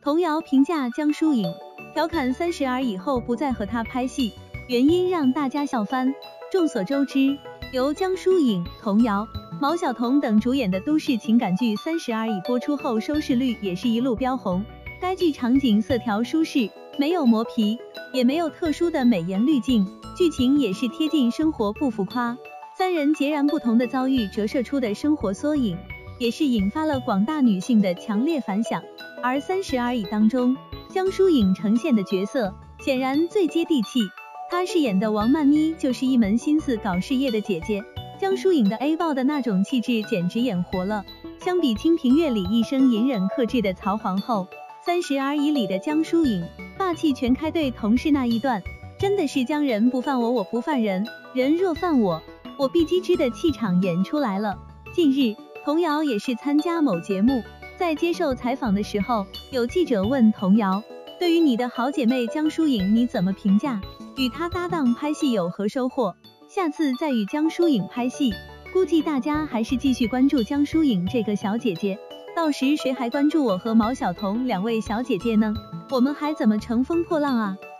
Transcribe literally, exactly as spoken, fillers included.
童谣评价江疏影，调侃三十而已后不再和他拍戏，原因让大家笑翻。众所周知，由江疏影、童谣、毛晓彤等主演的都市情感剧《三十而已》播出后，收视率也是一路飙红。该剧场景色调舒适，没有磨皮，也没有特殊的美颜滤镜，剧情也是贴近生活不浮夸。三人截然不同的遭遇折射出的生活缩影，也是引发了广大女性的强烈反响。而《三十而已》当中，江疏影呈现的角色显然最接地气，她饰演的王曼妮就是一门心思搞事业的姐姐。江疏影的 A 爆的那种气质简直演活了。相比清平乐里一生隐忍克制的曹皇后，《三十而已》里的江疏影霸气全开，对同事那一段真的是将人不犯我，我不犯人，人若犯我，我必击之的气场演出来了。近日，童谣也是参加某节目，在接受采访的时候，有记者问童谣，对于你的好姐妹江疏影你怎么评价？与她搭档拍戏有何收获？下次再与江疏影拍戏，估计大家还是继续关注江疏影这个小姐姐，到时谁还关注我和毛晓彤两位小姐姐呢？我们还怎么乘风破浪啊？